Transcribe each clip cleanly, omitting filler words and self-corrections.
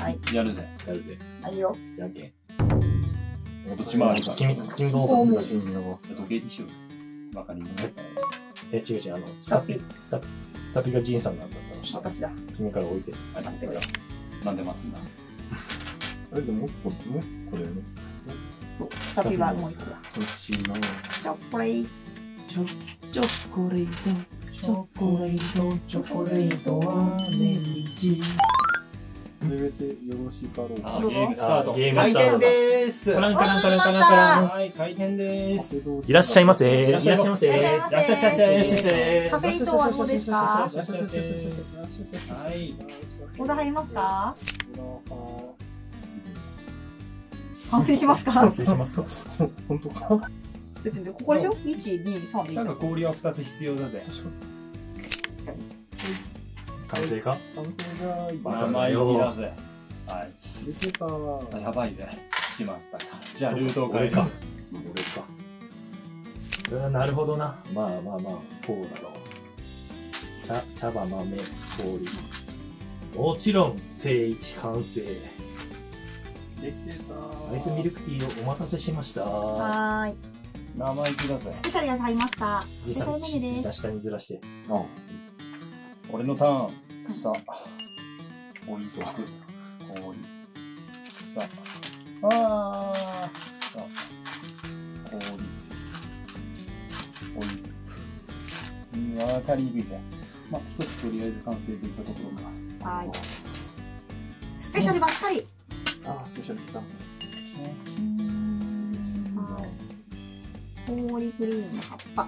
やるぜ。 やるぜ。 あ、いいよ。 じゃんけん。 どっち回りか。 君の方が東にの時計にしようぜ。わかります。 違う、 スタピ。 スタピがジンさんなんだったらして。 私だ。 君から置いて。 はい、 待ってくれ。 なんで待つんだ。 あれでもう一個だよね。 そう。スタピはもう一個だ。 こっちの。 チョコレート。 チョコレート、チョコレート、チョコレートはネギチ。 始めてよろしかろうか。 ゲームスタート。 ゲームスタート。 開店でーす。 カランカランカランカランカラン。 はい、開店でーす。 いらっしゃいませ。いらっしゃいませ。 いらっしゃいませ。 いらっしゃいませ。 カフェイン等はどうですか？ いらっしゃいませ。はい。 オーダー入りますか？反省しますか？ 完成しますか。 本当か。 だってここでしょ ?1、2、3でいいなんか氷は2つ必要だぜ。 完成か。 完成が生意気だぜ。あいつ。 出てた。 やばいぜ。しまったか。じゃあルートを変える。 俺か。なるほどな。まあ、こうだろう。茶葉、豆、氷。もちろん、正一完成。 できてた。 アイスミルクティーをお待たせしました。 はーい。 生意気だぜ。 スペシャルが入りました。スペシャルメニューです。 下にずらして。 俺のターン。草。置いとく。氷。草。あー。草。氷。置いとく。わかりにくいぜ。まあ、一つとりあえず完成といったところか。 はい。スペシャルばっかり。 あ、スペシャル来た。 氷クリームの葉っぱ。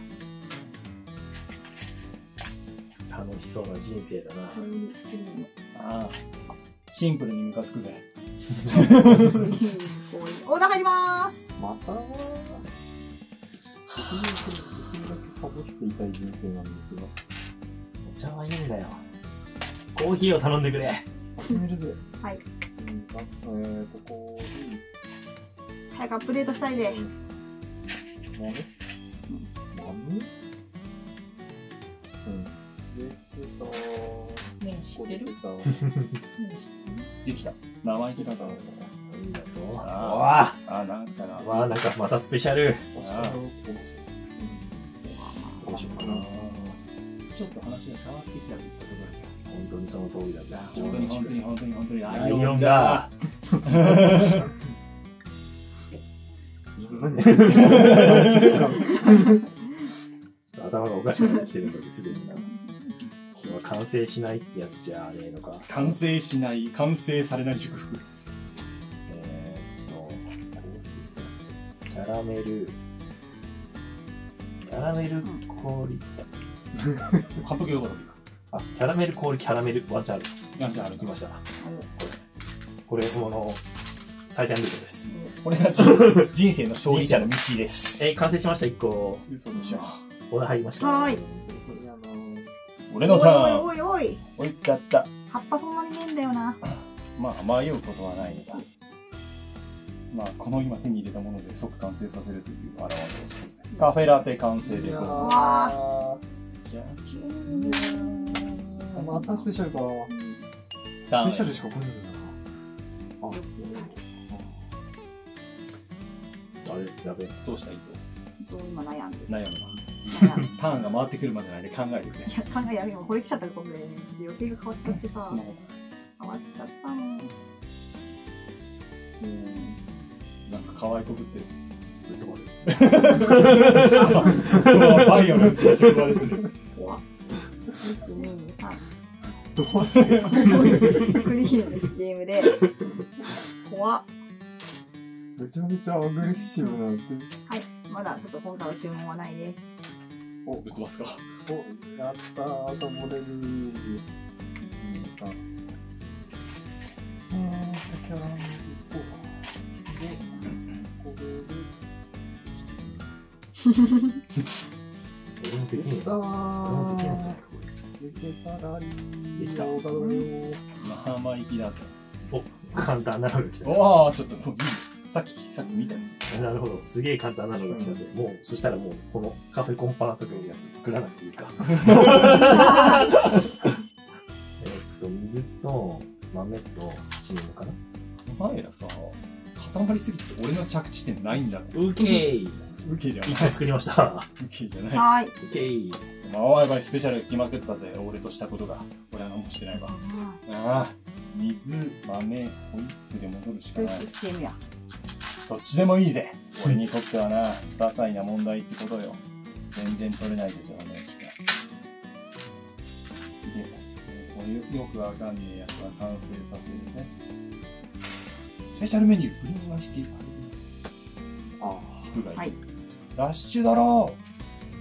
楽しそうな人生だな。 氷クリーム。 ああ。シンプルにムカつくぜ。 オーダー入りまーす。 または。できるだけサボっていたい人生なんですが。 お茶はいいんだよ。コーヒーを頼んでくれ。 始めるぜ。 はい。 こう。 早くアップデートしたいで。 豆？できた。 ねえ、知ってる？ できた。 できた。生意気だぞ。 ありがとう。 ああ、なんかな。 わあ、なんかまたスペシャル。 そしたらどうしようかな。 ちょっと話が変わってきたといったところで。 本当にその通りだぜ。 本当にライオンだ。頭がおかしくなってきてるんだぜ、すでにな。完成しないってやつじゃねえのか。 完成しない、完成されない祝福。 キャラメル氷。 反復用語だあ、キャラメル氷、キャラメルワンチャンある。 け。なんじゃある来ました。これ、最短ルートです。 これが人生の勝利者の道です。 完成しました、1個。 嘘でしょ。 オーダー入りました。 はーい。 俺のターン。 おいおいおい。 おいっかった。 葉っぱそんなにねえんだよな。 まあ、迷うことはないのだ。まあ、この今手に入れたもので即完成させるという現れをするぜ。カフェラテ完成でございます。じゃあ、 またスペシャルか。 ターンスペシャルしか来ないんだな。 あれ、やべえ。 どうしたらいいと今悩んでる。 悩むな。ターンが回ってくるまでの間考えてくれ。 いや、考えや、今これ来ちゃったらこれ、ちょっと予定が変わっちゃってさ。 スマホ変わっちゃったの。 なんか可愛いこぶってるぞ。 ぶっ飛ばせ。 バイオレンスな職場ですね。 怖っ。1、2、3。 どうせ。 クリームです、ゲームで。怖っ。 めちゃめちゃアグレッシブなんて。 はい。まだちょっと今回は注文はないね。 お、ぶっ飛ばすか。 お、やったー、サボれるー。1、2、3。キャラメルと、で、これで、 俺もできねえ。 できた俺もできないんじゃないか、こできたらいいできたよだろうよ。 生意気だぜ。 れ。お、簡単なのが来た。 おー、ちょっともういい。さっき見たんですよ。 なるほど。すげえ簡単なのが来たぜ。もう、そしたらもう、このカフェコンパートというやつ作らなくていいか。水と、 豆とスチームかな。 お前らさ、固まりすぎて俺の着地点ないんだろ。 ウケー。 ウケじゃない。 一回作りました。 ウケじゃない。 はーい。 ウケー。 まあ、おやばい、スペシャル来まくったぜ。俺としたことが。俺は何もしてないわ。ああ、水、豆、ホイップで戻るしかない。 スチームや。 どっちでもいいぜ。俺にとってはな、些細な問題ってことよ。全然取れないでしょうね。で、これよくわかんねえやつは完成させるぜ。スペシャルメニュー、プリンアイスティーあります。ああ、人がいる。 はい。 ラッシュだろう。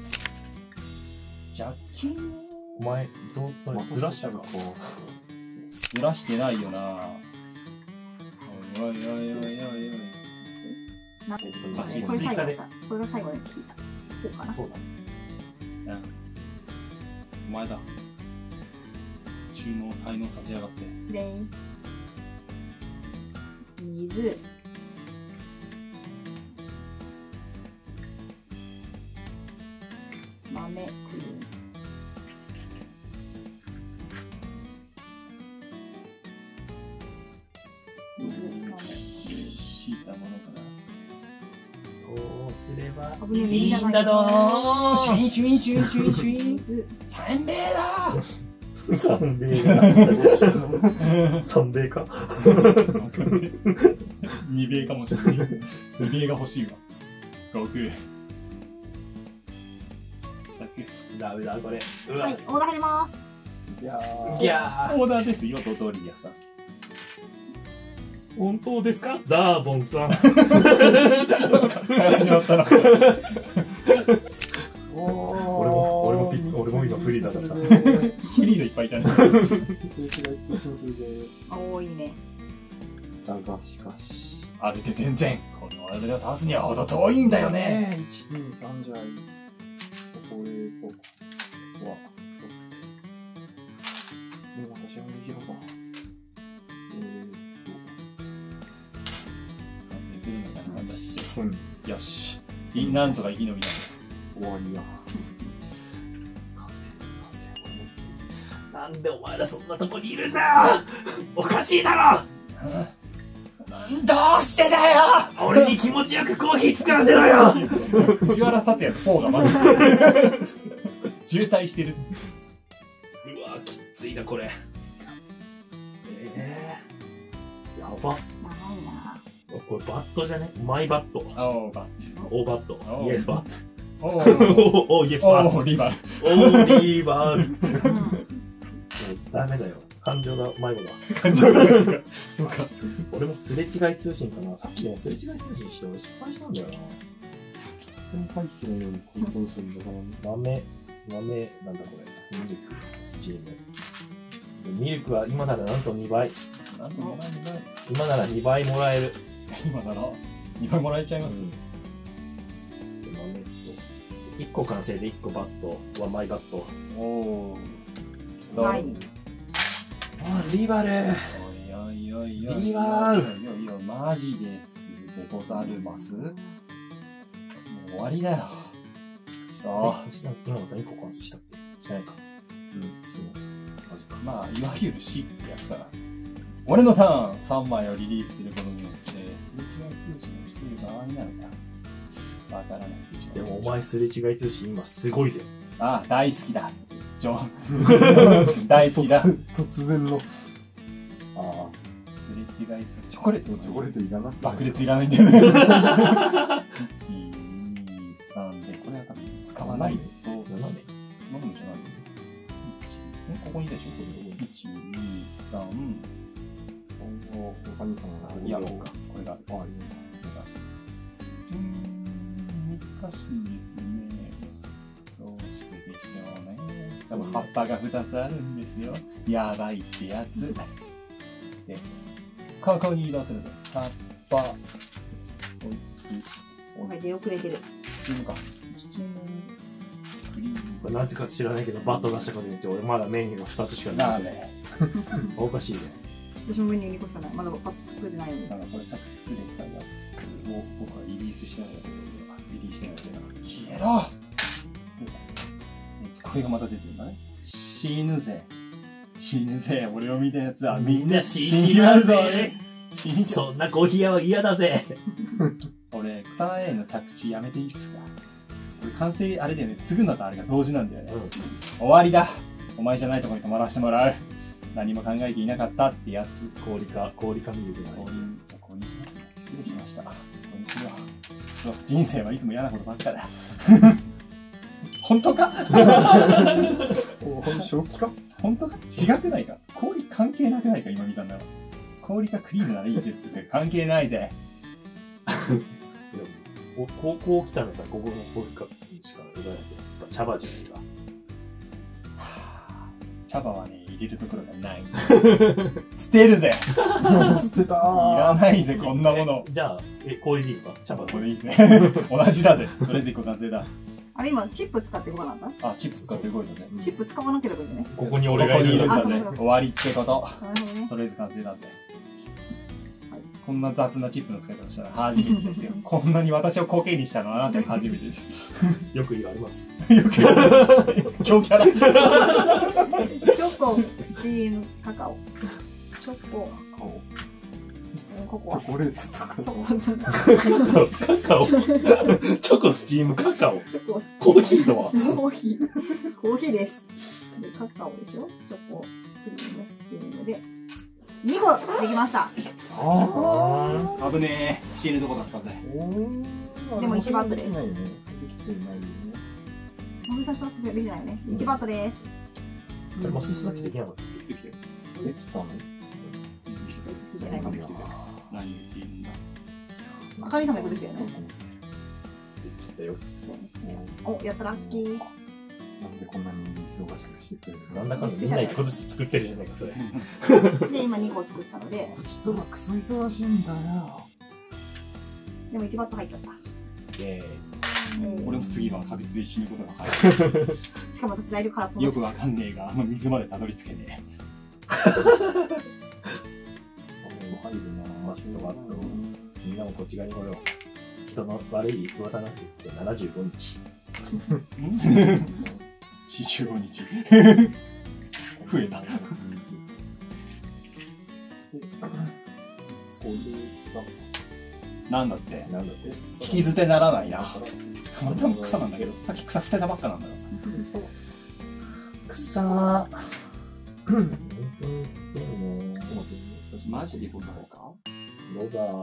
ジャッキンお前、どうそれずらしたか。 ずらしてないよな。おいおいおいおいおいおい。 足これ追加で。 最後だった。これが最後に聞いた。こうかな。 そうだ。 お前だ。注文を滞納させやがって。 失礼。水。豆、クリーム。水、豆。 敷いたものかな。 どうすれば危ねえ、 いい水じゃないんだどシュインシュインシュインシュインシュイン。 水。 三米だ。 三米が三米か。 二米かもしれない。二米が欲しいわ。6。 ダメだこれ。うわはい、オーダー入れます。 いやいやー、 オーダーですよ、ドトリアさん。 本当ですかザーボンさん。 始まったな。 俺も今フリーザだった。 フリーザいっぱいいたね。 すれ違い通信するぜ。 多いね。 だがしかし。 あれで全然、このあれを倒すにはほど遠いんだよね。 1,2,3 じゃい。これと、ここは、でも私は右のか。 完成するのかな、果たして。 1000。 よし。なんとか生き延びた。 終わりや。 完成。なんでお前らそんなとこにいるんだ。おかしいだろ。 どうしてだよ。 俺に気持ちよくコーヒー作らせろよ。 藤原竜也と4がマジで渋滞してる。 うわきついなこれ。やば。 長いな。 これバットじゃね？マイバット。 おー、バッチ。 オーバット。 おーイエスバット。 おー、 おーイエスバット。 おー、リバル。 オーリーバー。ダメだよ。感情が迷子だ。 感情がないか。そうか。 俺もすれ違い通信かな。さっきでもすれ違い通信して俺失敗したんだよな。 全然入ってないようにコントロールするんだから。 豆、なんだこれ。ミルク、スチーム。でミルクは今ならなんと2倍。 なんともないんだ。 今なら2倍もらえる。 今なら2倍もらえちゃいます。 豆と1個完成で1個バットはマイバット。 おー。 はい。 あ、リバル。 おいおいおいおい。 リバル。 いやいや、マジですでござるます。もう終わりだよ。さあ。 今の1個完成したっけ？してないか。 マジか。まあ、いわゆる死ってやつだな。俺のターン3枚をリリースすることによって、すれ違い通信をしている場合なのか。わからないでしょ。 でもお前すれ違い通信今すごいぜ。 ああ、大好きだ。大好きだ。 突然の。 ああ、すれ違い通信。チョコレートチョコレートいらなくて。 爆裂いらないんだよね。1、2、3で、これは多分使わないと。 斜め。 飲むんじゃないここにいたでしょこれ。1、2、3。 他にさんがいや、これがある。 あ、いい難しいですね。どうしてでしょうね。多分葉っぱが2つあるんですよ。やばいってやつ。で、ここに移動するぞ。葉っぱ。 お前出遅れてる。 チームか。クリーム。 これなぜか知らないけどバット出したことによって俺まだメニューが2つしかない。おかしいね。 私もメニュー2個しかない。まだパッと作れてないのに。 なんかこれさっき作れたやつを僕はリリースしてないんだけど、リリースしてないんだけど、消えろ！これがまた出てるんだね。死ぬぜ。 死ぬぜ。俺を見たやつはみんなみんな死死んんじまうぞ。 じまうぜ。 死んじまう。 そんなコーヒー屋は嫌だぜ。 俺、草 A の着地やめていいっすか？俺、完成、あれだよね。継ぐのとあれが同時なんだよね。終わりだ。お前じゃないとこに泊まらせてもらう。何も考えていなかったってやつ。 氷かミルクだこうね。 じゃあこうにしますね。失礼しました。こうにしよう。そう、人生はいつも嫌なことばっかだ。本当か正気か本当か違くないか氷関係なくないか今見たんだよ。氷かクリームならいいぜって言って関係ないぜ。 こう来たのか、ここの氷かしか売らないぜ。茶葉じゃないか。 茶葉はね、入れるところがない。捨てるぜ。 捨てたいらないぜ、こんなもの。 じゃあ、氷でいいのか茶葉これいいぜ。同じだぜ。とりあえず1個完成だ。 あれ今、チップ使って動かなんだ。 あ、チップ使って動いたぜ。 チップ使わなければいいんだね。 ここに俺がいるんだここにいるんだぜあそうかそう。か終わりってこと。 なるほどね。 とりあえず完成だぜ。 はいこんな雑なチップの使い方したら初めてですよ。こんなに私をコケにしたのはあなたが初めてです。 よく言われます。 よくやる。強キャラ。 チョコ、スチーム、カカオ。チョコ、ココア。 チョコレートとかチョコ、 カカオ。チョコスチームカカオ。 チョコ、 コーヒーとはコーヒー。コーヒーです。で、カカオでしょチョコ、スクリーム、スチームで。2個できました。 危ねえ。死ぬとこだったぜ。 でも1バットでできないね。できてないよね。 もう2つできてないよね。1バットです。 マススだけできなかった。 できてる。 できたの聞いてないかも。 何言っているんだ。 あかりさんもよくできたよね。 できたよ。 お、やったラッキー。 なんでこんなに忙しくしてくれるなんだかんだみんな1個ずつ作ってるじゃないか、それ。 で、今2個作ったので、 うちとはクソ忙しいんだよ。 でも1バット入っちゃった。 イェーイ。 俺も次は確実に死ぬことが早い。 しかも私材料空っぽよくわかんねえが、あの水までたどり着けね入るなぁ。人があったろ。みんなもこっち側に来よう。人の悪い噂なんて言って75日。 え。45日。増えた。なんだってなんだって。 引き捨てならないな。またも草なんだけど、さっき草捨てたばっかなんだよ。 草。本当にね。 マジでござるかロザー。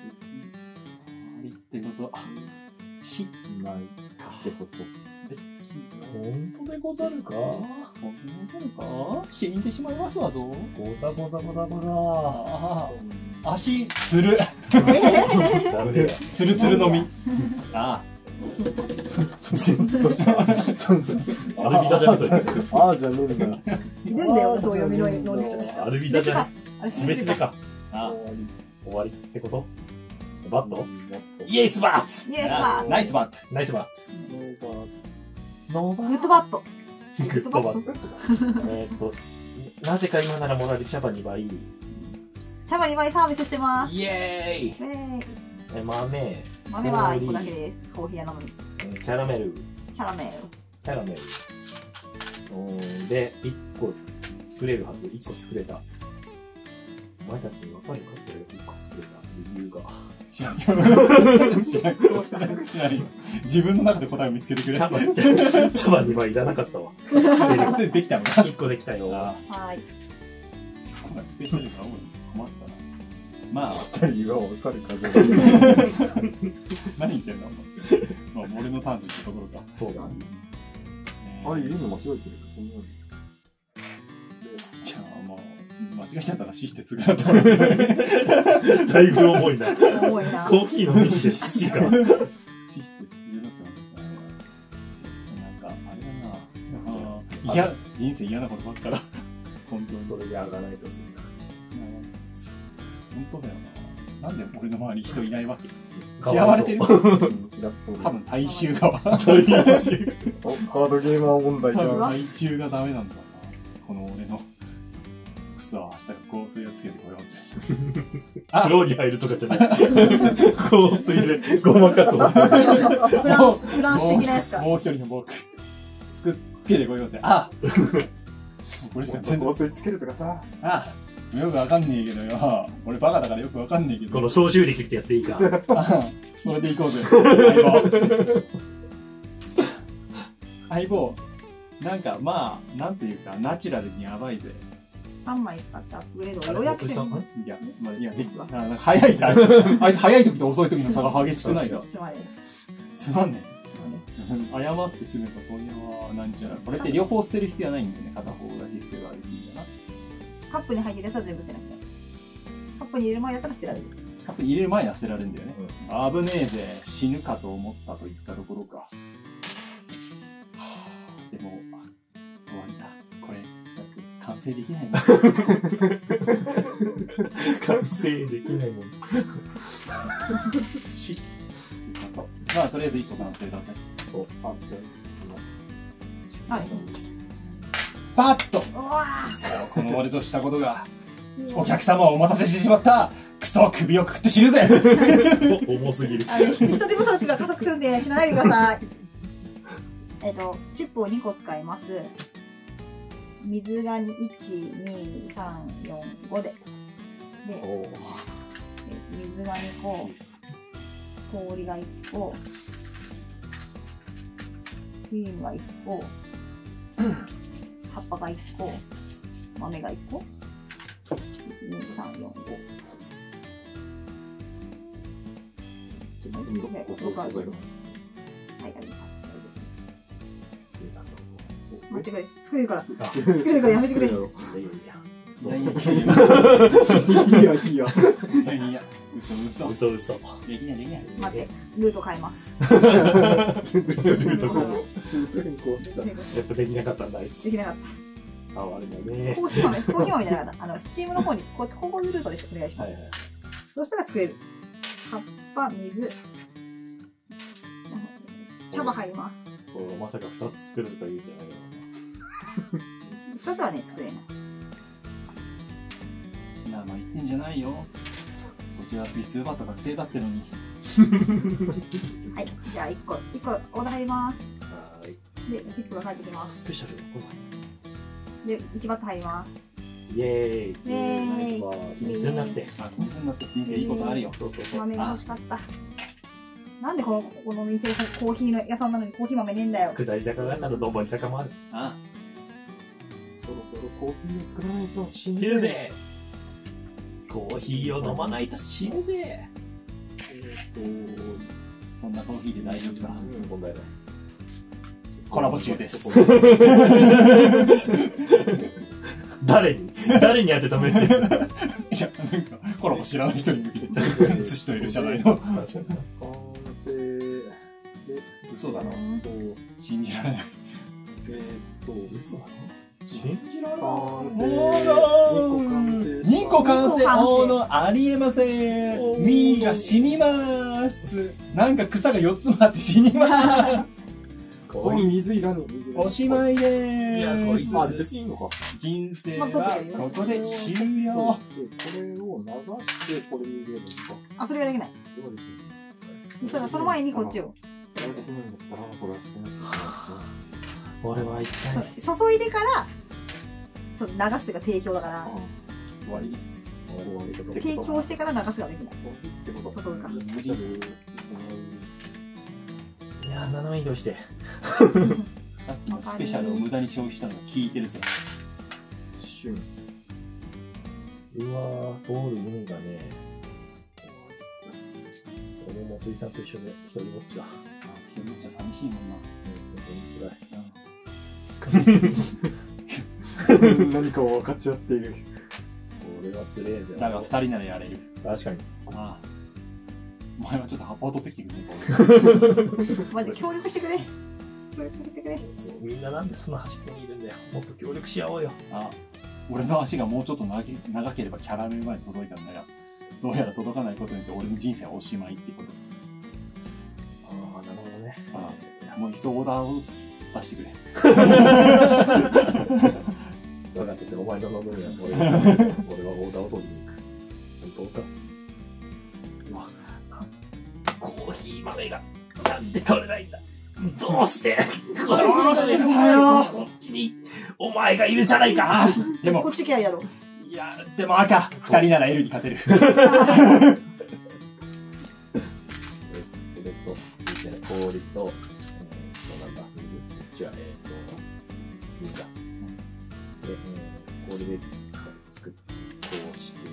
ってこと。しないってこと。 本当でござるか本当にござるか死んでしまいますわぞ。 ござござござごああ、足、つる。 ざ。ダメだよ。 つるつるのみ。あアルビダじゃん、そいつ。 ああじゃねえんだ。 いるんだよ、そういうノリノリちょっとしか。 アルビダじゃん。 あれ、 スメスメか。 あ、 終わりってことバットイエスバッツイエスバーナイスバット。 ナイスバッツ。ノーバグッドバット。 グッドバット。なぜか今ならもらえる茶葉2倍。 茶葉2倍サービスしてます。 イエーイウェーイ。 豆、 豆は1個だけです。コーヒー屋なのに。 キャラメル、 キャラメル。 キャラメル。で、1個作れるはず。1個作れた。お前たちに分かるかって1個作れた理由が。 知らんよ。知らん。どうしたら知らんよ。自分の中で答えを見つけてくれ。 茶葉2倍いらなかったわ。捨てる。 できたのか。 1個できたよ。 あはーい。 今回スペシャルが多い。困ったな。まあ、 二人がわかるかじゃ何言ってんだ、お前。まあ、俺のターンといったところか。 そうだ。 あれ、言うの間違えてるか。 じゃあ、もう、間違えちゃったら死して継ぐだと思う。 だいぶ重いな。 重いな。 コーヒーのミスで死か。 死して継ぐだって話だね。なんか、あれだな。いや、人生嫌なことばっかだ。本当に。 それで上がないとするな。 本当だよな。なんで俺の周り人いないわけ。 か嫌われてる。 多多分大衆側。 大衆。 カードゲーマー問題じゃん。 多分大衆がダメなんだな。この俺の。くそ、明日香水をつけてこようぜ。 風呂に入るとかじゃない。香水でごまかすわ。 フランス的なやつか。 もう一人の僕。つけてこようぜ。あこれしか全然。 香水つけるとかさ。 ああ、よくわかんねえけどよ。俺バカだからよくわかんねえけど。 この消臭力ってやつでいいか。 それでいこうぜ。相棒。相棒。なんかまあ、なんていうか、ナチュラルにやばいぜ。 3枚使ってアップグレードをようやくしてみる。 いや、まあ、いや、別に、なんか早いさ。あいつ早い時と遅い時の差が激しくないか。 つまり。 つまんねえ。謝ってすぐと、これは、なんちゃら。これって両方捨てる必要はないんだよね。片方だけ捨てればいいんだな。 カップに入ってるやつは全部捨てなくて。カップに入れる前だったら捨てられる。 カップ入れる前には捨てられるんだよね。危ねえぜ。死ぬかと思ったといったところか。はあ、でも、終わりだ。これ、だって完成できないな。 完成できないもん。 しまあ、とりあえず1個完成だぜ。 お、あ、じゃあ、 はい。 バッとうわこの俺としたことが、お客様をお待たせしてしまったクソ首をくくって死ぬぜ重すぎる。 人手不足が加速するんで死なないでください。チップを2個使います。水が1、2、3、4、5で。で、水が2個、氷が1個、クリームが1個、葉っぱが1個、豆が1個、1、2、3、4、5。はい、あります。待ってくれ。作れるから。作れるからやめてくれ。 いやいやいやいやいや。 いや、嘘。 嘘。 できないできない。 待って、ルート変えます。 ルート変更した。 やっぱできなかったんだ、あいつ。 できなかっあ、悪いた。 ね。 コーヒー豆じゃなかった。スチームの方に、こういうルートでお願いします。そしたら作れる。葉っぱ、水。茶葉入ります。 まさか2つ作るとか言うんじゃないよ。 2つはね、作れない。 いや、まあ言ってんじゃないよ。そちら次2バット確定だってのに。 はい、じゃあ1個オーダー入ります。 はい。 で、チップが返ってきます。 スペシャル。 で、1バット入ります。 イェーイ。 イェーイ。 水になって。 あ、水になって人生いいことあるよ。 そう。 豆が欲しかった。なんでこの店コーヒーの屋さんなのにコーヒー豆ねえんだよ。 下り坂があるなら上り坂もある。 あそろそろコーヒーを作らないと死ぬ死ぬぜ。コーヒーを飲まないと死ぬぜ。 そんなコーヒーで大丈夫か。 問題ない。 コラボ中です。 誰に当てたメッセージ。 いや、なんか、コラボ知らない人に向けて、寿司といるじゃないの。 完成で、 嘘だな。信じられない。 嘘なの？信じられない。 完成。 2個完成。ありえません。ミーが死にます。なんか草が4つもあって死にます。 これ水いらぬ。 おしまいでーす。 あ、別にいいのか。 人生はここで終了。 これを流してこれに入れるんですか。 あ、それができない。そしたらその前にこっちを。 それができないんだったらこれは捨てなきゃいけないですね。 俺は一体注いでからそう流すが提供だから終わりです。 提供してから流すができない。注ぐか。 いやー、斜め移動して。 さっきのスペシャルを無駄に消費したのが効いてるぜ。 シュン。 うわー、通る海がね。俺もついさんと一緒で一人ぼっちだ。 一人ぼっちは寂しいもんな。 何かを分かち合っている。 俺はつれえぜ。 だが2人ならやれる。 確かに。 ああ。お前はちょっと葉っぱを取ってきてくれ。 マジ協力してくれ。協力させてくれ。 そう、みんななんでその端っこにいるんだよ。もっと協力し合おうよ。 ああ。俺の足がもうちょっと長ければキャラメルまで届いたんだが、どうやら届かないことによって俺の人生はおしまいってこと。 ああ、なるほどね。 ああ。もういっそオーダーを出してくれ。 分かってて、お前の望みは俺はオーダーを取りに行く。本当か。コーヒー豆がなんで取れないんだ。どうしてどうしてだよ。 そっちにお前がいるじゃないか。 でもこっち来ややろ。 いやでも赤2人なら L に勝てる。 氷と、なんだ、水。違う、水だ。で、氷で作って、こうして、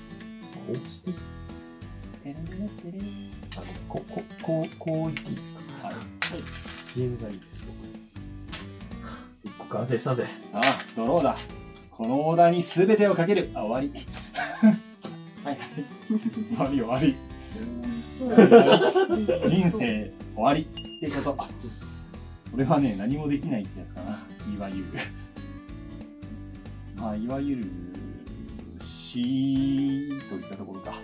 こういきですか。はい。CM がいいですよ。一個完成したぜ。 ああ、ドローだ。このオーダーに全てをかける。あ、終わり。はいはい。終わり。人生終わりってこと。俺はね、何もできないってやつかな。いわゆる。まあ、いわゆる、死といったところか。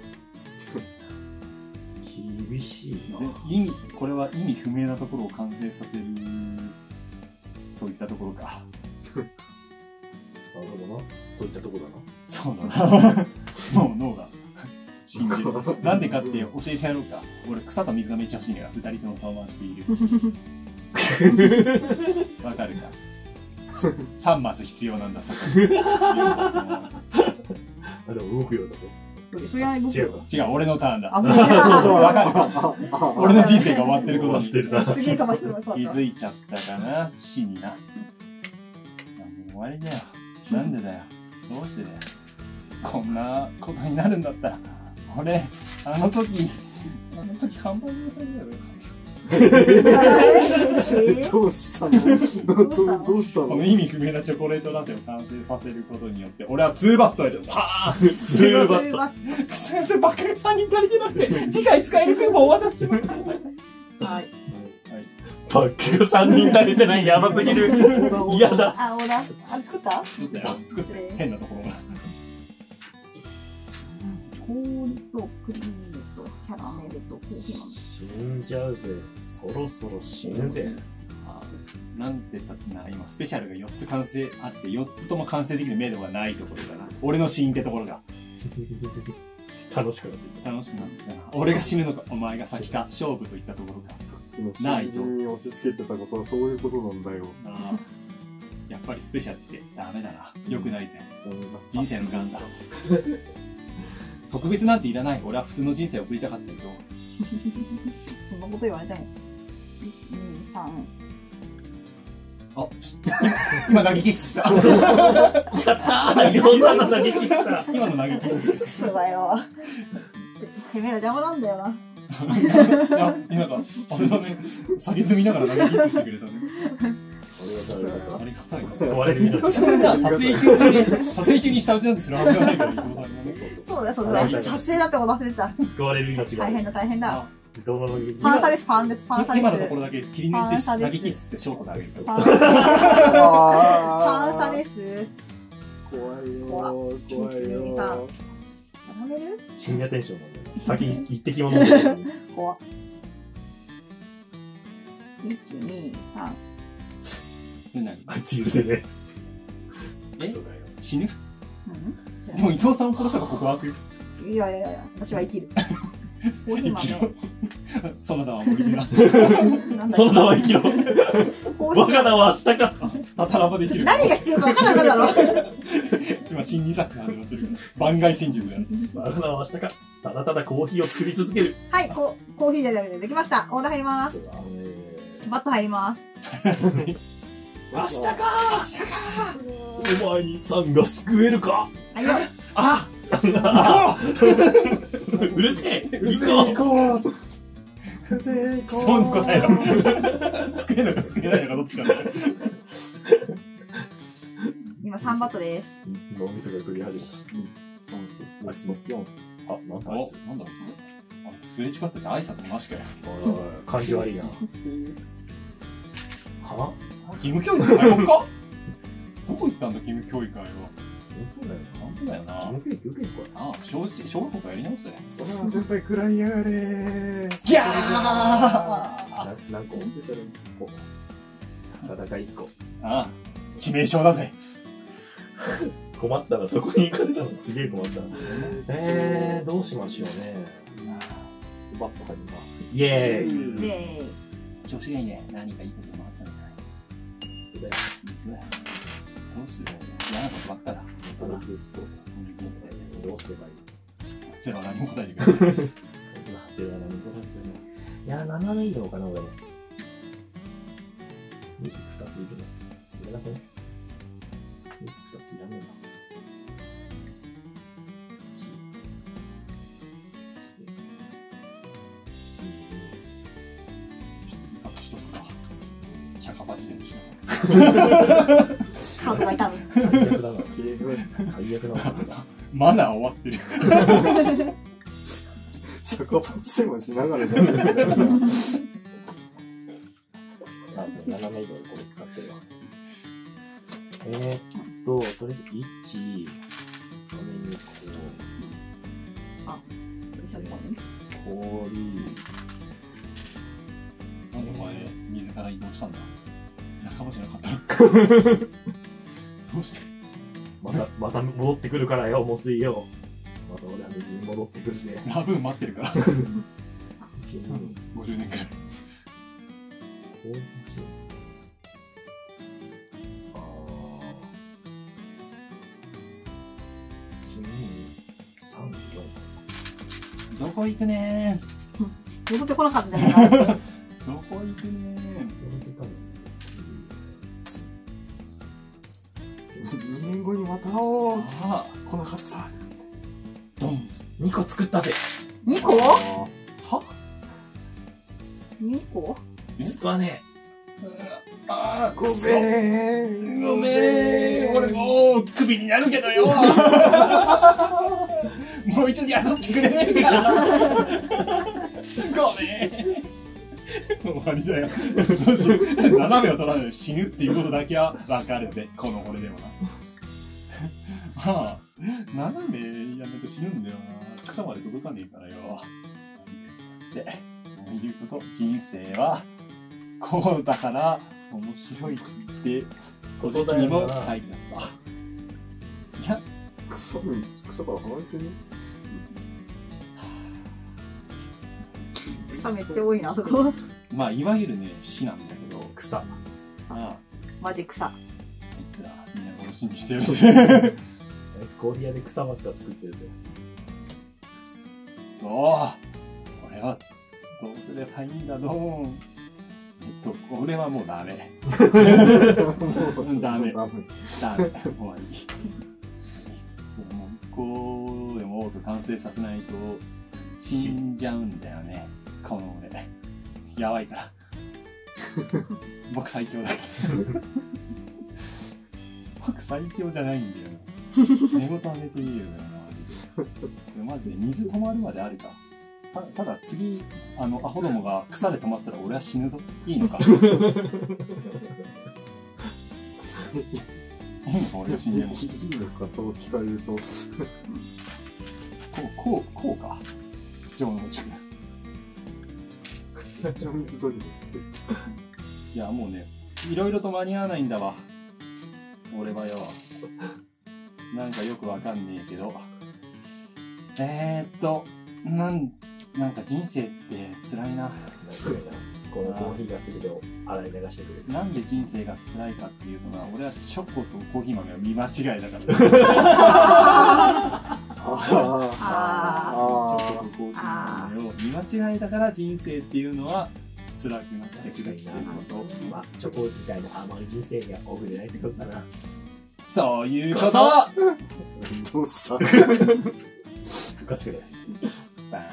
厳しいな。 これは意味不明なところを完成させるといったところか。 なるほどな。といったところだな。 そうだな。もう脳が死んでる。なんでかって教えてやろうか。俺、草と水がめっちゃ欲しいんだから、二人とも溜まっている。わかるか。3マス必要なんだ、そこ。 あ、でも動くようだぞ。 それは動くよ。 違う、俺のターンだ。 あ、もうわかるか。俺の人生が終わってることにすげえかましてます。 気づいちゃったかな、死にな。もう終わりだよ。なんでだよ。どうしてだよ。こんなことになるんだったら、俺、あの時販売屋さんだよ。 どうしたの？どうしたの？ この意味不明なチョコレートラテを完成させることによって、俺は2バットやで、パーン！2バット。すいません、バックが3人足りてなくて、次回使えるクーポンをお渡しします。はい。 バックが3人足りてない、やばすぎる。嫌だ。 あ、オーダー。あ、作った？ 作って。変なところが。 氷とクリームとキャラメルとコーヒー豆。 死んじゃうぜ。そろそろ死ぬぜ。 なんて言ったってな、今スペシャルが4つ完成あって、4つとも完成できる明度がないところだな。俺の死因ってところが。 楽しくなって楽しくなってきたな。俺が死ぬのか、お前が先か、勝負といったところか。 ないと。新人に押し付けてたことはそういうことなんだよ。 やっぱりスペシャルってダメだな。良くないぜ。人生のガンだ。特別なんていらない。俺は普通の人生を送りたかったけど。 そんなこと言われても。1、2、3。 あ、今投げキッスした。 やったー！伊藤さんの投げキッスした。 今の投げキッスです。 そうだよ。てめえら邪魔なんだよな。 いや、なんか、あれだね。下げ積みながら投げキッスしてくれたね。ありがたい。 救われる命。 撮影中に下打ちなんてするはずがないから、 そうだ、そうだ。撮影だっても忘れてた。 救われる命が。 大変だ、大変だ。 ファンサです、ファンです、ファンサです。 今のところだけ切り抜いて投げキッスって証拠であげる。ファンサです。 怖いよ。 怖いよ。頼める？ 深夜テンションなんだよ。先に一滴も飲んでる。 怖っ。1、2、3。 それ何？ あいつ許せねえ？死ぬ？でも伊藤さんを殺せば告白よ。 いや、私は生きる。コーヒー豆。 その他は森村。 その他は生きろ。若菜は明日か。 たたらばできる。 何が必要か分からなかったろ。 今新2作始まってるから。番外戦術やる。 若菜は明日か。ただただコーヒーを作り続ける。 はい、コーヒーできました。オーダー入ります。バット入ります。 明日かお前にさんが救えるか。 はいよ。 あうるせえ行こう質問に答えろ。救えるのか救えないのかどっちかだ。 今3バットです。 脳みそが振り始めた。4。あ、なんだあいつ。 なんだあいつ。あいつすれ違ってて挨拶もなしかよ。 感じ悪いな。は？ 義務教育通うか？どこ行ったんだ義務教育会は。 本当だよな。 本当だよな。 義務教育受けるかああ、小学校からやり直せ。 それは先輩食らいやがれー。 ギャー！ 何個？戦い1個。 ああ、致命傷だぜ。 困ったらそこに行かれたのすげえ困ったな。どうしましょうね。バット入ります。イエーイ。 調子がいいね。何かいいこともあったのかい。 どうしよう。嫌なことばっかだ。 トラブストこの人生。 どうすればいい？ ゼロは何も答えてくれない。 ゼロは何も答えてくれない。いや、斜め移動かな、俺。2ついるね。いらなくね。2ついらねえな。 一つか。シャカパチでもしなカードが痛む。 最悪だな。最悪だな。 マナー終わってる。 シャカパチでもしながらじゃないかな。 あ、斜め移動でこれ使ってるわ。とりあえず1、それに一緒に氷。 なんでお前、水から移動したんだ。仲間じゃなかったの。どうしてまた戻ってくるからよ、もう水よ。また俺は水に戻ってくるぜ。 ラブーン待ってるから。 1、2、 50年くらい。 氷欲しい。1、2、3、4。 どこ行くね戻ってこなかったんじゃないかな。 ー。どこ行くねー。 2年後にまた会おう。 あ来なかった。 ドン。 2個作ったぜ。 2個は ?2 個すまねあごめん。 ごめん。俺もうクビになるけどよ。もう一度雇ってくれねえか。ごめん。終わりだよ。どうしよう。斜めを取らないで死ぬっていうことだけはわかるぜ。この俺でもな。まあ、斜めやめて死ぬんだよな。草まで届かねえからよ。で、こういうこと。人生は、こうだから面白いって古事記にも書いてあった。いや、 草から離れてる。 草めっちゃ多いな、そこ。 まあいわゆるね死なんだけど、 草。 まあマジ草。 あいつらみんな殺しにしてるぜ。 氷屋で草ばっか作ってるぜ。 そう。俺はどうすればいいんだどう。俺はもうダメ。ダメ。ダメ。終わり。もうこうでも多く完成させないと死んじゃうんだよね。この俺。やばいから。僕最強だから。僕最強じゃないんだよな。寝言は寝ていいよな、マジで。水止まるまであるか。ただ次、アホどもが草で止まったら俺は死ぬぞ。いいのか。いいのか、俺が死んでも。 いいのかと聞かれると。 こうか。ジョーの着。 じゃあ水取り。 いや、もうね、いろいろと間に合わないんだわ。俺はよ。なんかよくわかんねえけど。なんか人生って辛いな。 間違いない。このコーヒーがすべてを洗い流してくれる。 なんで人生が辛いかっていうのが、俺はチョコとコーヒー豆は見間違いだから。チョコとコーヒー豆を見間違いだから人生っていうのは辛くなってくるっていうこと。 まあ、チョコみたいな甘い人生が送れないってことだな。 そういうこと。 どうしたおかしくない。 バーン。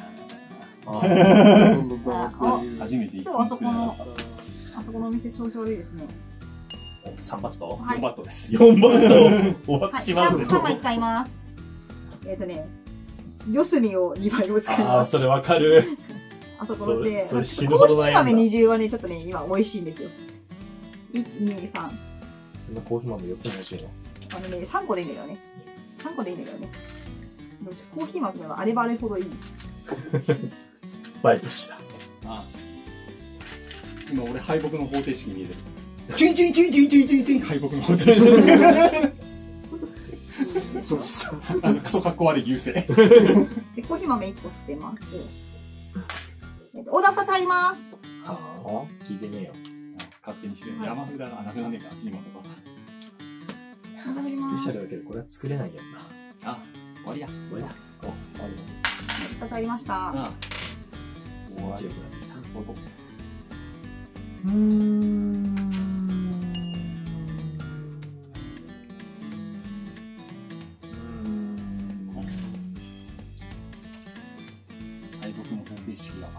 初めて一本作れなかった。 あそこのお店調子悪いですね。 3バットはい ?4 バットです。 4バット終わはい、 っちまうぜ。 3枚使います。四隅を2枚を使いああ、 ます。 それわかる。 あそこで、 それ死ぬコほど悩んだーヒー豆二重はね、ちょっとね、今美味しいんですよ。1、2、3。 そんなコーヒー豆4つも欲しいの。 3個でいいんだよね。3個でいいんだよね。コーヒー豆はあればあれほどいい。 バイプッシュだ。 ああ、今俺敗北の方程式見えてる。チュイチュイチュイチュイチュイチュイチュイ敗北の方程式。 どうしたクソかっこ悪い優勢。 でコーヒー豆1個捨てます。オーダー2つ入ります。 はぁ聞いてねえよ。 勝手にしてる。山札がなくなんねえか、チームのとこ。 スペシャルだけど、これは作れないやつだ。 あ、終わりだ。 終わりだ。 2つありました。 あ終わりだ。 敗北の方程式が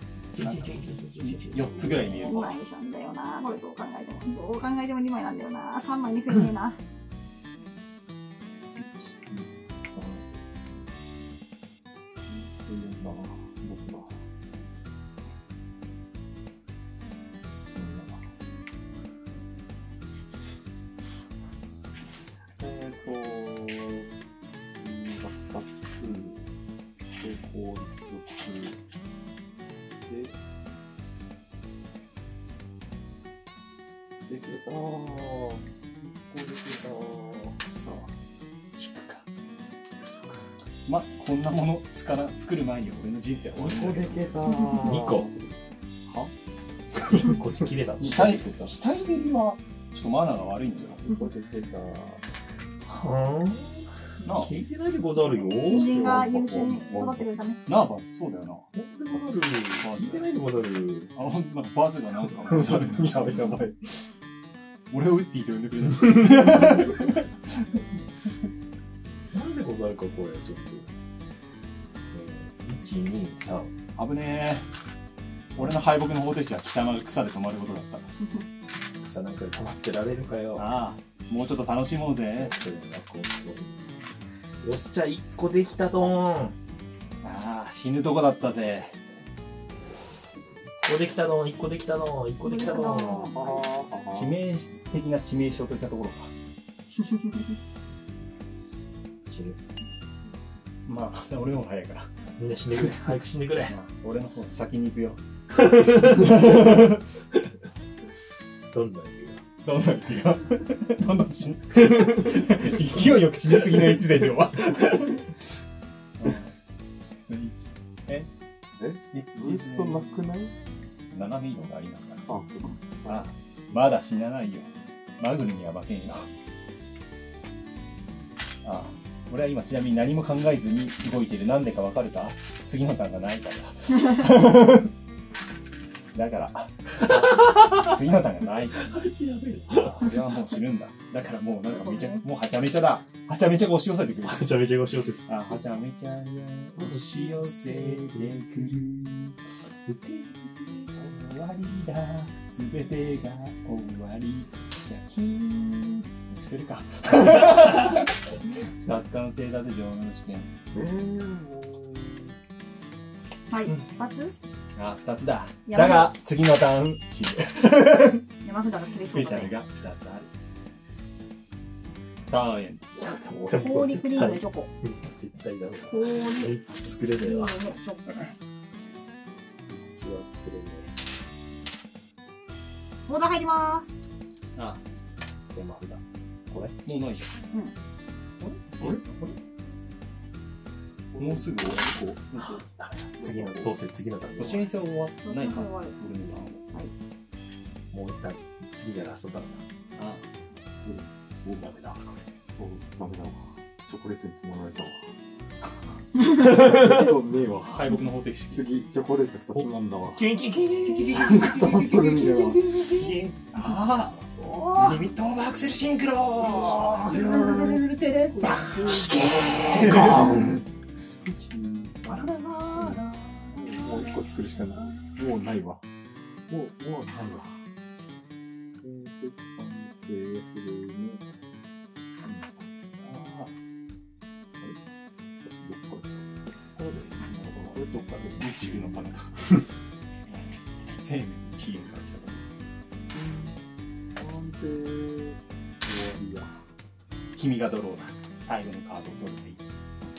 4つぐらい見える 2枚なんだよな。これどう考えても。どう考えても2枚なんだよな。3枚に増えねえな。 できたー。できたー。 さあ、引くか。ま、こんなもの作る前に俺の人生は終わるんだけど。 できたー。 2個。 はこっち切れた。 下入れは、ちょっとマナーが悪いんじゃない 2個できたー。 はぁなあ、 聞いてないでござるよ。 新人が優秀に育ってくれたね。 ナーバス、そうだよな。 でござる。聞いてないでござる。 あ、ほんとなんかバズがなんか、それにやばい。 俺をウッディと呼んでくれない。 なんでござるか、これ、ちょっと。1、2、3。 危ねえ。俺の敗北の方程式は貴様が草で止まることだった。 草なんかで止まってられるかよ。 ああ、もうちょっと楽しもうぜ。 よし、じゃあ1個できたどーん。 ああ、死ぬとこだったぜ。 1個できたどーん、1個できたどーん、1個できたどーん。 致命的な致命傷といったところか。 死ぬ。 まあ、俺の方が早いから。 みんな死んでくれ。早く死んでくれ。 まあ、俺の方先に行くよ。 どんなどんどん行くよ。どんどん死ぬ。勢いよく死にすぎの一前量は。 ブーストなくない？ 斜め色がありますから。 あ、そうか。 ああ、まだ死なないよ。マグルには負けんよ。ああ、俺は今ちなみに何も考えずに動いてる。なんでかわかるか？次のターンがないからだ。だから、次のターンがないから。 あいつやべえ。 俺はもう死ぬんだ。だからもうなんかもうはちゃめちゃだ。はちゃめちゃが押し寄せてくる。 めちゃめちゃごしようです。 あ、はちゃめちゃが押し寄せてくる。終わりだ。すべてが終わり。シャキーン。してるか。二つ完成だぜ、上の試験。 もはい、2つあ、二つだ。 山だが、次のターン、死ぬ。 山札が切れスそうだね。 ペシャルが二つある。ターンエンド。 氷クリームチョコ。 絶対だろう。 氷ク 3つ作れねえわ。 リームチョコ。 3つは作れねボーダー入りまーす。 あ、 え。山札。これもうないじゃん。 うん。 あれもうすぐ終わる。こう。 次の、どうせ次のターン。 どっちにせよ終わってないか。 終わる俺のターンは。 はい。 もう一旦、次がラストターンだ。 あ、 ダメだ。 ダメだわ。チョコレートに止まられたわ。そうねえわ。 敗北の方程式。 次、チョコレート2つなんだわ。 キュンキュンキュンキュンキュンキュン。 なんか溜まっとるんだよ。 ああ、リミットオーバーアクセルシンクロー。 ルルルルテレバもう1個作るしかない。もうないわ。もうないわ。完成するね。 これどっかで宇宙の彼方。生命の起源から来たから。 完成終わりや。 君がドローだ。最後のカードを取るでいい。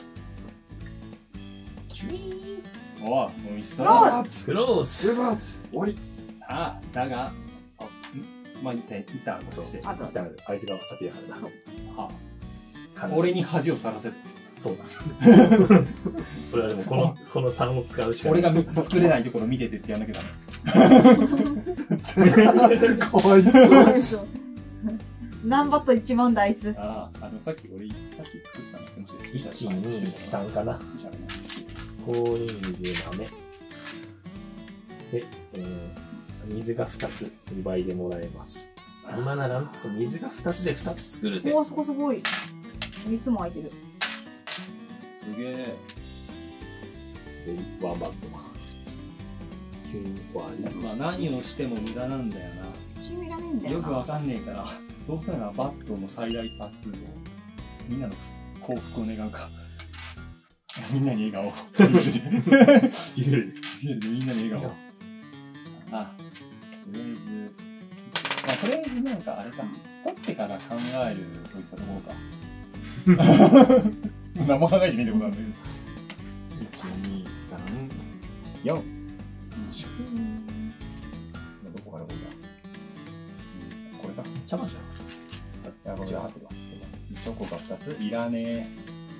キュイーン。 おお、美味しそう。 ロあクローズ。 セバーツ終わり。 あ、だが、まあ、一旦ごとして。 あとダメだ。あいつがサピアハルだ。 はあ、俺に恥をさらせる。 そうだ。それはでもこの3を使うしかない。 俺が3つ作れないところ見ててってやんなきゃダメ。 かわいそう。 そう。 ナンバット1万ダイス。 ああ、さっき作ったのもしスペシャル 1、2、3かな。 スペシャルな。 氷、水、豆。で、水が2つ2倍でもらえます。今なら水が2つで2つ作るぜ。 おー、そこすごい。3つも空いてる。 すげえ。 で、ワンバット。9個ありまあます。 何をしても無駄なんだよチームいらねえんだな。 よな。 よくわかんねえから、どうせならバットの最大多数を、みんなの幸福を願うか。みんなに笑顔。みんなに笑顔。あ、とりあえず、まあ、とりあえずなんかあれか、取ってから考えるといったところか。何も考えてみてことなんだけど。1、2、3、4。どこからこれだこれか。 茶葉じゃん。 これだ。チョコが2つ。いらねえ。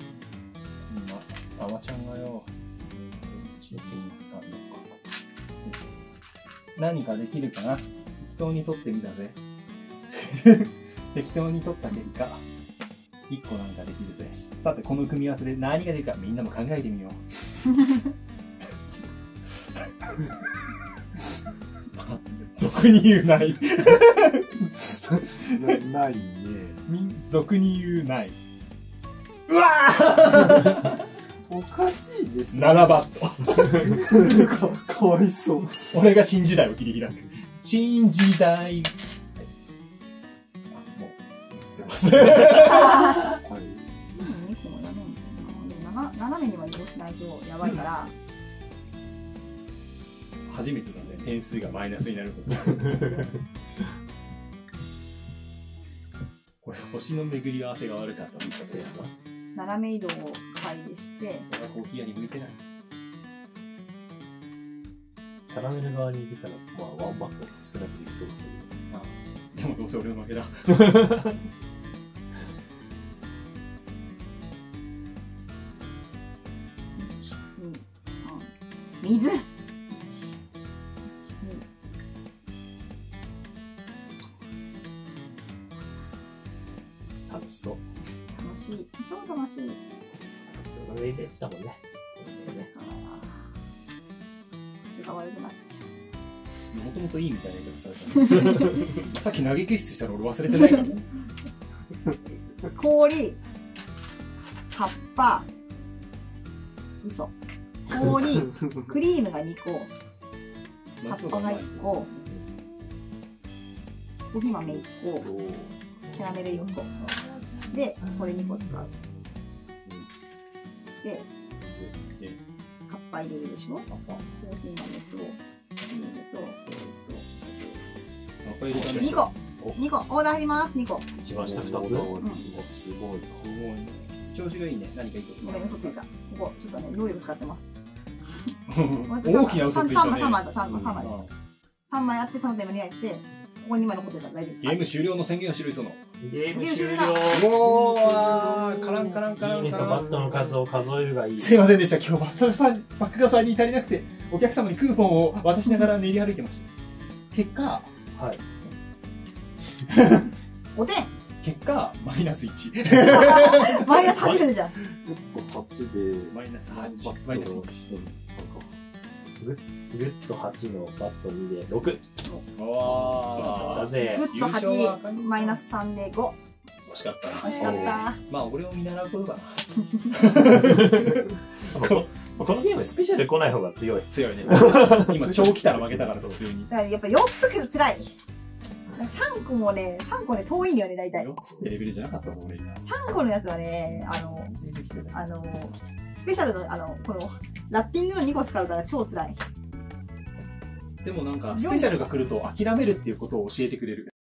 あまちゃんがよ。1、2、3、4。何かできるかな？適当に取ってみたぜ。適当に取った結果、1個なんかできるぜ。さて、この組み合わせで何ができるかみんなも考えてみよう。俗に言うない。 ないね。 俗に言うない。 うわーおかしいですね。 7バット。 かわいそう。 俺が新時代を切り開く。新時代。もう、捨てます。 2個もいらねえんだよな。斜めには移動しないとやばいから。 初めてだぜ、点数がマイナスになること。これ、星の巡り合わせが悪かったみたいな。 斜め移動を回避して、 俺はコーヒー屋に向いてない。 キャラメル側にいたら、まあ、ワンバット少なくできそうだでもどうせ俺の負けだ。 1、2、3、水。 楽しそう。 楽しい。超楽しい。 それでやってたもんね。 そうだな。口が悪くなっちゃもともといいみたいな言い方された。さっき投げキッスしたら俺忘れてないから。 う。氷、葉っぱ、嘘。氷、クリームが2個、葉っぱが1個、コーヒー豆1個、キャラメル1個。で、これ2個使う。で、葉っぱ入れるでしょ？コーヒー豆と、ビールと、2個2個オーダーあります。2個。 一番下2つ。 すごい。調子がいいね。何かいいこと。 ごめん、嘘ついた。ここ、ちょっとね、能力使ってます。 大きな嘘ついたね。 3枚と、ちゃんと3枚。3枚あって、その手無理やって、ここ2枚残ってたら大丈夫。 ゲーム終了の宣言をしろいその。 ゲーム終了。 おー、カランカランカランカラン。 バットの数を数えるがいい。 すいませんでした。今日バックが3人足りなくて、お客様にクーポンを渡しながら練り歩いてました。結果、 はい。 5点結果、マイナス1。 マイナス初めてじゃん。 1個8で、 マイナス8。 バッマイナス1。 グッと8のバット2で6。 わだぜ。 グッと8、マイナス3で5。 惜しかったな。 惜しかった。 まあ、俺を見習うことかな。 このゲームスペシャル来ない方が強い。 強いね。今、超来たら負けたから、普通に。 だからやっぱ4つくつらい。3個遠いんだよね、大体。 4つってレベルじゃなかったぞ、俺今。 3個のやつはね、スペシャルの、この、ラッピングの2個使うから超辛い。 でもなんか、スペシャルが来ると諦めるっていうことを教えてくれる。